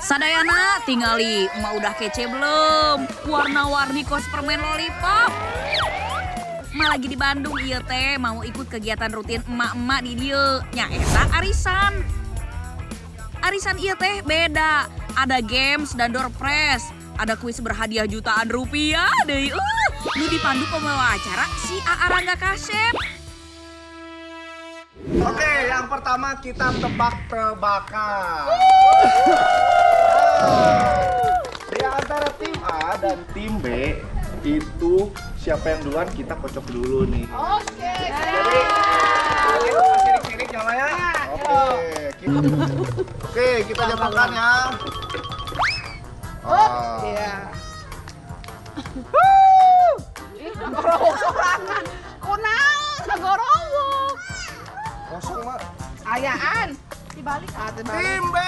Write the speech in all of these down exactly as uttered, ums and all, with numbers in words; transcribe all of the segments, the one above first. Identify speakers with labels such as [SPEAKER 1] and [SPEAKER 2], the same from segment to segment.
[SPEAKER 1] Sadayana tingali, emak udah kece belum? Warna-warni kos permen lollipop. Emak lagi di Bandung iya teh, mau ikut kegiatan rutin emak-emak di dieu. Nya eta arisan. Arisan iya teh beda. Ada games dan door prize. Ada kuis berhadiah jutaan rupiah deh. Uh, lu dipandu pembawa acara si A A Rangga Kasep.
[SPEAKER 2] Oke, yang pertama kita tebak-tebakan. Di antara tim A dan tim B itu siapa yang duluan kita kocok dulu nih.
[SPEAKER 3] Oke.
[SPEAKER 2] Jadi kita sirik-sirik nyala ya. Oke, kita Oke, kita jamakan ya.
[SPEAKER 3] Oh, iya. Ih, gorowok sorangan. Kunaon sagorowok.
[SPEAKER 2] Kosong, Mak.
[SPEAKER 3] Ayaan. Dibalik ah, dibalik.
[SPEAKER 2] Tim B.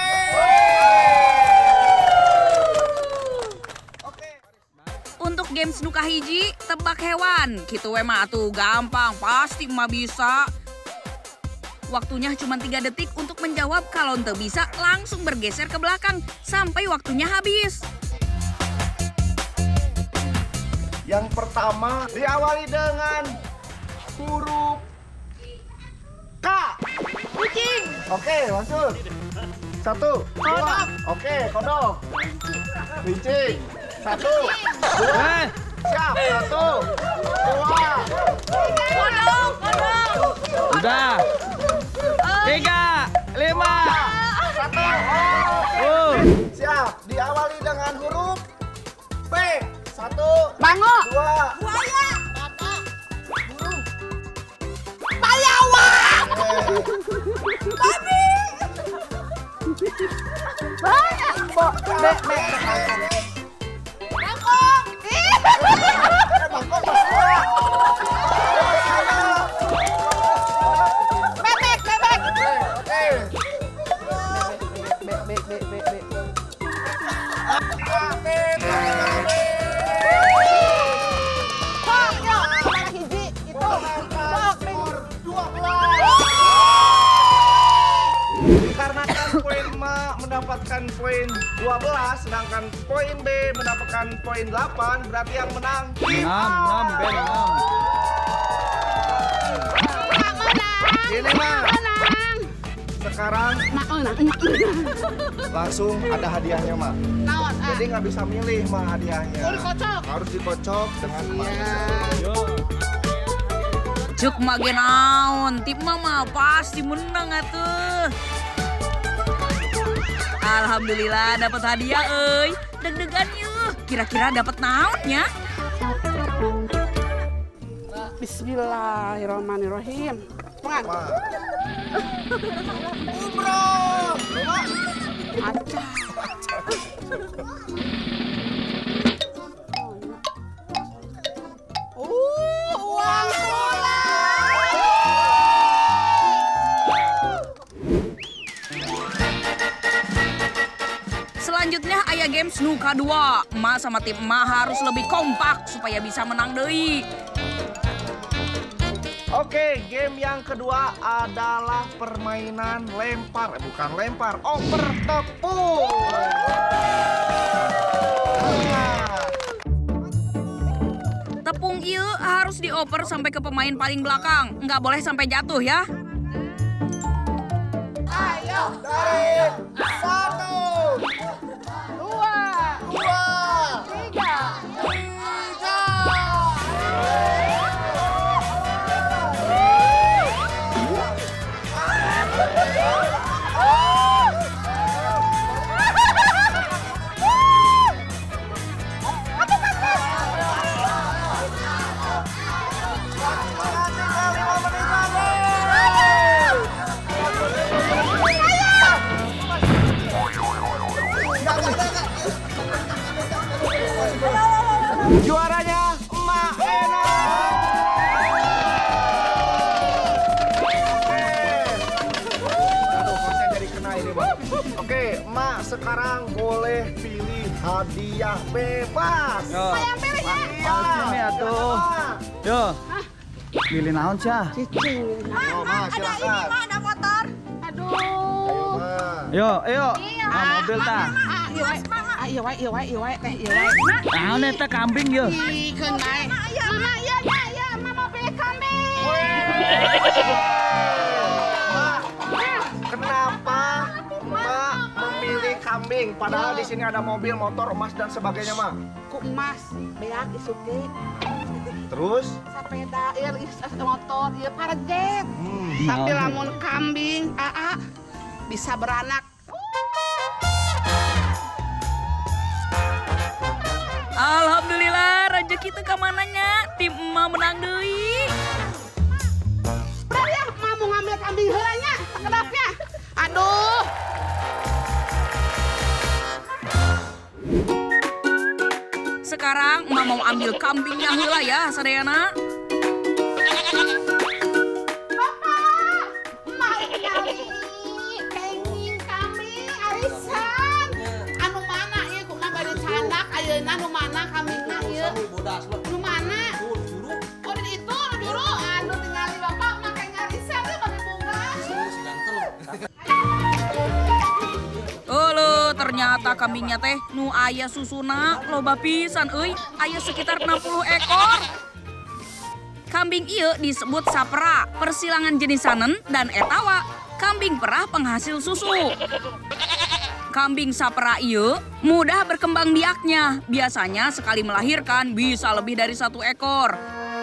[SPEAKER 2] Oke.
[SPEAKER 1] Untuk games nu kahiji tebak hewan. Kitu we mah atuh gampang, pasti mah bisa. Waktunya cuma tiga detik untuk menjawab. Kalau ente bisa langsung bergeser ke belakang sampai waktunya habis.
[SPEAKER 2] Yang pertama diawali dengan huruf K.
[SPEAKER 3] Kucing.
[SPEAKER 2] Oke, masuk. Satu, dua. Oke, kodok. Kucing. Satu, dua. Siap. Satu, dua.
[SPEAKER 1] Kodok, kodok.
[SPEAKER 4] Udah. Tiga, lima.
[SPEAKER 2] Satu.
[SPEAKER 4] Uh.
[SPEAKER 2] Siap. Diawali dengan huruf B. Satu,
[SPEAKER 3] Bango.
[SPEAKER 2] dua.
[SPEAKER 3] Buaya. Burung. Payawang. Babi. Banyak. Bo, be, be. Bangkok.
[SPEAKER 2] Bangkok pas dua.
[SPEAKER 3] Bebek, bebek.
[SPEAKER 2] Oke.
[SPEAKER 3] Be, be, be, be, be. Kok, yo, mana hiji itu. Kok,
[SPEAKER 2] dua belas. Dikarenakan poin Ma mendapatkan poin dua belas, sedangkan poin B mendapatkan poin delapan, berarti yang menang tim A.
[SPEAKER 4] Enam, enam, Ben, enam.
[SPEAKER 2] Ini Ma, sekarang langsung ada hadiahnya Ma.
[SPEAKER 3] naon, ah.
[SPEAKER 2] Jadi nggak bisa milih Ma hadiahnya.
[SPEAKER 3] Oh, dikocok.
[SPEAKER 2] Harus dikocok dengan Ma.
[SPEAKER 4] Yo.
[SPEAKER 1] Cuk mah ge naon, tim mah mah pasti menang atuh. Alhamdulillah dapat hadiah euy. Deg-degan yeuh. Kira-kira dapat naonnya?
[SPEAKER 3] Bismillahirrahmanirrahim. Pengan.
[SPEAKER 2] Ma. Umroh. Ma.
[SPEAKER 3] Acah. Uh, uang bola.
[SPEAKER 1] Selanjutnya aya games nu kadua. Emak sama tim emak harus lebih kompak supaya bisa menang deui.
[SPEAKER 2] Oke, game yang kedua adalah permainan lempar, eh, bukan lempar, oper tepung. Nah,
[SPEAKER 1] Tepung ieu harus dioper sampai ke pemain paling belakang. Nggak boleh sampai jatuh ya.
[SPEAKER 3] Ayo.
[SPEAKER 2] dari satu,
[SPEAKER 3] Dua.
[SPEAKER 2] dua,
[SPEAKER 3] Tiga.
[SPEAKER 2] tiga. Juaranya Emak Ena. Oke. Aduh, konsen jadi kena ini, Mak. Oke, Emak sekarang boleh pilih hadiah bebas.
[SPEAKER 4] Yo.
[SPEAKER 3] Yang pilih ya.
[SPEAKER 2] Iya.
[SPEAKER 4] Ini atuh. Yo. Pilih naon, Cah?
[SPEAKER 3] Cicing.
[SPEAKER 2] Oh, Ma, silakan.
[SPEAKER 3] ada motor. Aduh.
[SPEAKER 2] Ayo, Ma.
[SPEAKER 4] Yo, ayo.
[SPEAKER 3] Iya.
[SPEAKER 4] Nah, mobil tah.
[SPEAKER 3] Ah, iya wae. Ah iya wae, iya wae, iya wae, teh iya wae.
[SPEAKER 4] Nah, ini teh kambing ya.
[SPEAKER 3] Ih, keun nae. Mama iya iya iya, mama pilih kambing.
[SPEAKER 2] Kenapa Mak memilih kambing? Padahal di sini ada mobil, motor, emas dan sebagainya, Mak.
[SPEAKER 3] Ku emas, beak isuke.
[SPEAKER 2] Terus?
[SPEAKER 3] Sepeda, ieu motor, ieu parajet.
[SPEAKER 2] Hmm.
[SPEAKER 3] Tapi lamun kambing, aa bisa beranak.
[SPEAKER 1] Alhamdulillah, rezeki teu ka mananya. Tim emak menang deui.
[SPEAKER 3] Udah ya, emak mau ngambil kambing heula nya, sakedapnya. Aduh.
[SPEAKER 1] Sekarang emak mau ambil kambingnya heula ya, sadayana.
[SPEAKER 3] Bapak, emak nyari kenging kambing arisan. Anu mana ieu kumaha bade candak ayeuna nu mana kambingna ieu? Nu mana? Oh di itu nu juru. Anu tinggali bapak make ngarisan teh bade bungas.
[SPEAKER 1] Olo, ternyata kambingnya teh nu aya susuna loba pisan euy, aya sekitar enam puluh ekor. Kambing ieu disebut sapra, persilangan jenisanen dan etawa, kambing perah penghasil susu. Kambing sapra ieu mudah berkembang biaknya, biasanya sekali melahirkan bisa lebih dari satu ekor.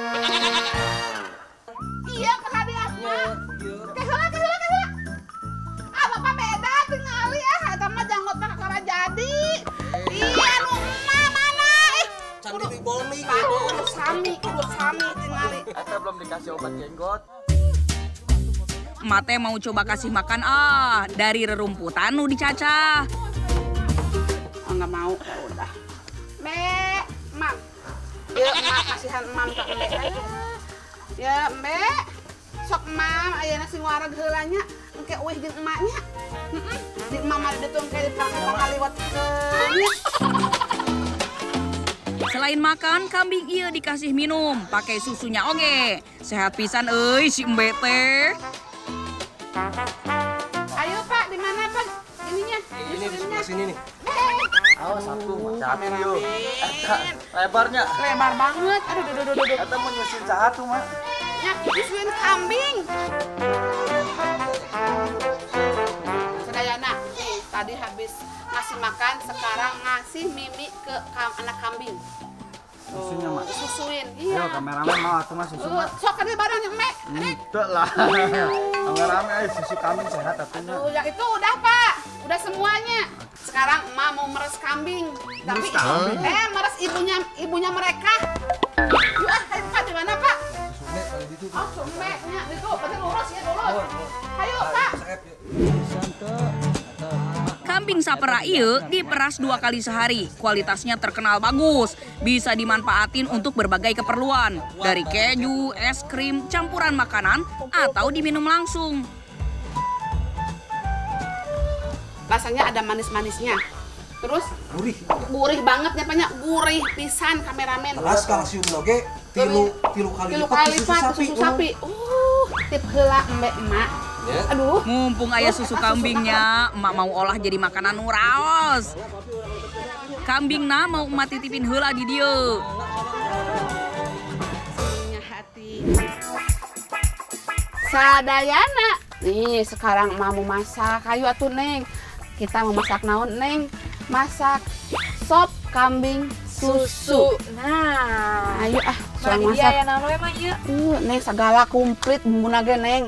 [SPEAKER 3] Iya kesadiannya. Keheula keheula keheula. Ah bapak beda tingali ah eta mah janggot mah kakara jadi. Iya nu emak mana ih.
[SPEAKER 5] Candi boni
[SPEAKER 3] Kudu sami, kudu sami tingali.
[SPEAKER 5] Eta belum dikasih obat jenggot.
[SPEAKER 1] Emak teh mau coba kasih makan ah dari rerumputan nu dicacah.
[SPEAKER 3] Oh enggak mau, ya udah. Mbak, Mam. Ya, Mam kasihan Mam ka Mbak. Ya, Mbak. Sok Mam ayeuna sing wareg heula nya engke euih jeung emaknya. Heeh. Di Mama ditun kayak di pangkaliwat keun.
[SPEAKER 1] Selain makan, kambing ieu dikasih minum, pakai susunya oge. Sehat pisan euy si Embe teh.
[SPEAKER 3] Ayo Pak, di mana Pak? Ininya.
[SPEAKER 5] Ini di sebelah sini nih.
[SPEAKER 3] Eh,
[SPEAKER 5] Awas satu, hati-hati
[SPEAKER 3] kameramen.
[SPEAKER 5] yuk. Eta lebarnya.
[SPEAKER 3] lebar banget. Aduh, duh, duh, duh, duh.
[SPEAKER 5] Eta mau nyusin satu mah.
[SPEAKER 3] Ya, disuin kambing. Sedayana, nih tadi habis ngasih makan, sekarang ngasih mimi ke kam anak kambing.
[SPEAKER 5] Susunya mah.
[SPEAKER 3] Susuin,
[SPEAKER 5] Yo
[SPEAKER 3] iya.
[SPEAKER 5] kameramen mau atuh mah susu
[SPEAKER 3] Uh,
[SPEAKER 5] mah.
[SPEAKER 3] sok ke barang yang mek.
[SPEAKER 5] Ente lah. Kameramen ayo susu kambing sehat atunya.
[SPEAKER 3] Tuh, yang itu udah Pak, udah semuanya. Sekarang emak mau meres kambing. Tapi
[SPEAKER 5] kambing?
[SPEAKER 3] eh meres ibunya ibunya mereka. Yuk ah, ayo Pak di mana Pak? Oh, sumeknya itu, berarti lurus ya dulu. Ayo Pak.
[SPEAKER 1] Kambing sapera ieu diperas dua kali sehari. Kualitasnya terkenal bagus. Bisa dimanfaatin untuk berbagai keperluan. Dari keju, es krim, campuran makanan, atau diminum langsung.
[SPEAKER 3] Rasanya ada manis-manisnya. Terus
[SPEAKER 5] Gurih.
[SPEAKER 3] gurih banget ya banyak gurih pisan kameramen.
[SPEAKER 5] Kelas kalsium oge tilu tilu kali
[SPEAKER 3] Tilu
[SPEAKER 5] lipat
[SPEAKER 3] kali
[SPEAKER 5] ke
[SPEAKER 3] lipat ke susu sapi. Uh, tip heula mbak emak.
[SPEAKER 5] Ya.
[SPEAKER 3] Aduh.
[SPEAKER 1] Mumpung ayah susu kambingnya, emak mau olah jadi makanan nu raos. Kambingna mau emak titipin heula di dieu.
[SPEAKER 3] Punya hati. Sadayana. Nih sekarang emak mau masak. Ayo atuh Neng. Kita mau masak naon Neng? Masak sop kambing susu.
[SPEAKER 6] Nah,
[SPEAKER 3] Ayo ah,
[SPEAKER 6] mari
[SPEAKER 3] soal
[SPEAKER 6] dia
[SPEAKER 3] masak.
[SPEAKER 6] ya nang emang ieu.
[SPEAKER 3] Uh, Neng segala komplit bumbuna ge Neng.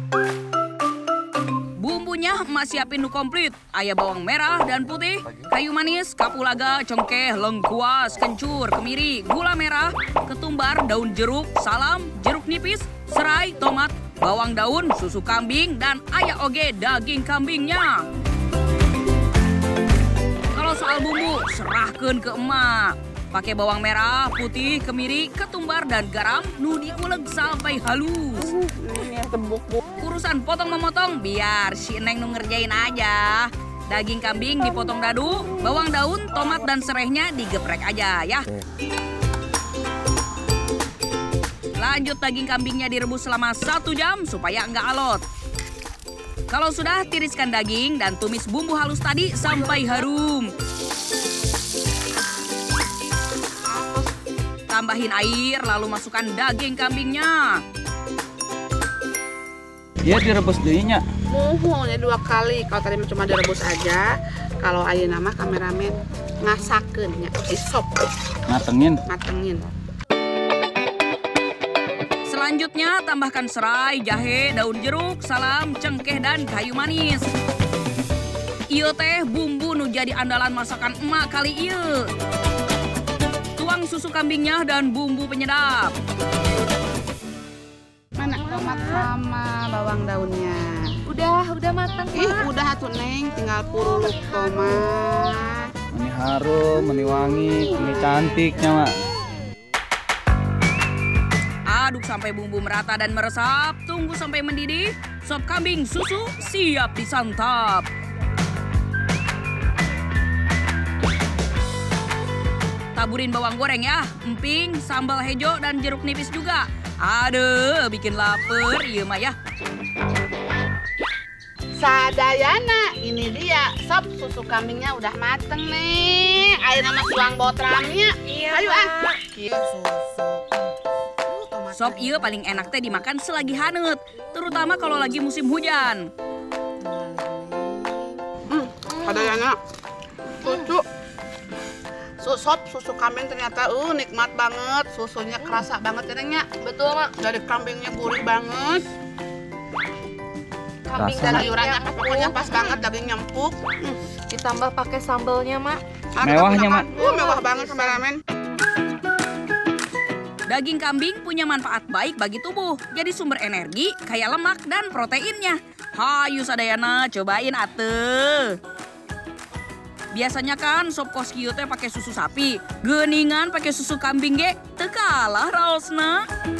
[SPEAKER 1] Bumbunya emak siapin nu komplit. Aya bawang merah dan putih, kayu manis, kapulaga, cengkeh, lengkuas, kencur, kemiri, gula merah, ketumbar, daun jeruk, salam, jeruk nipis, serai, tomat, bawang daun, susu kambing, dan aya oge daging kambingnya. Kalau soal bumbu, serahkeun ke emak. Pakai bawang merah, putih, kemiri, ketumbar, dan garam, nu diuleg sampai halus.
[SPEAKER 3] Ini tembuk bu.
[SPEAKER 1] Urusan potong-memotong biar si Neng nu ngerjain aja. Daging kambing dipotong dadu, bawang daun, tomat, dan serehnya digeprek aja ya. Lanjut daging kambingnya direbus selama satu jam supaya enggak alot. Kalau sudah, tiriskan daging dan tumis bumbu halus tadi sampai harum. Tambahin air, lalu masukkan daging kambingnya.
[SPEAKER 4] Iya direbus dehnya.
[SPEAKER 3] Muhunya dua kali. Kalau tadi cuma direbus aja. Kalau ayeuna mah kameramen ngasakeun nya di sop.
[SPEAKER 4] Matengin.
[SPEAKER 3] Matengin.
[SPEAKER 1] Selanjutnya tambahkan serai, jahe, daun jeruk, salam, cengkeh, dan kayu manis. Ieu teh bumbu nu jadi andalan masakan emak kali ieu. Tuang susu kambingnya dan bumbu penyedap.
[SPEAKER 3] Mana tomat sama bawang daunnya?
[SPEAKER 6] Udah, udah matang,
[SPEAKER 3] Ih,
[SPEAKER 6] Mak.
[SPEAKER 3] udah atuh Neng, tinggal puruluk tomat.
[SPEAKER 4] Ini harum, ini wangi, ini cantiknya, Mak.
[SPEAKER 1] Aduk sampai bumbu merata dan meresap. Tunggu sampai mendidih. Sop kambing susu siap disantap. Taburin bawang goreng ya, emping, sambal hejo, dan jeruk nipis juga. Aduh, bikin lapar, iya mah ya.
[SPEAKER 3] Sadayana, ini dia sop susu kambingnya udah mateng nih. Ayo nama tuang botramnya.
[SPEAKER 6] Iya,
[SPEAKER 3] Ayo ah.
[SPEAKER 6] Mak.
[SPEAKER 1] Sop iya paling enak teh dimakan selagi haneut, terutama kalau lagi musim hujan.
[SPEAKER 3] Hmm, sadayana. Susu. Su sop susu kambing ternyata uh nikmat banget. Susunya kerasa banget ya Neng ya.
[SPEAKER 6] Betul, Mak.
[SPEAKER 3] Dari kambingnya gurih banget.
[SPEAKER 6] Kambing
[SPEAKER 4] Rasa.
[SPEAKER 3] Dan
[SPEAKER 6] dagingnya
[SPEAKER 3] sayurannya pas pokoknya
[SPEAKER 6] empuk.
[SPEAKER 3] pas banget, dagingnya empuk. Hmm.
[SPEAKER 6] Ditambah pakai sambelnya, Mak.
[SPEAKER 3] Ah, kita
[SPEAKER 4] Mewahnya,
[SPEAKER 3] gunakan.
[SPEAKER 4] Mak.
[SPEAKER 3] Uh, mewah banget kameramen.
[SPEAKER 1] Daging kambing punya manfaat baik bagi tubuh, jadi sumber energi, kaya lemak, dan proteinnya. Hayu sadayana, cobain atuh. Biasanya kan sop kos kieu teh pakai susu sapi, geuningan pakai susu kambing ge teu kalah raosna.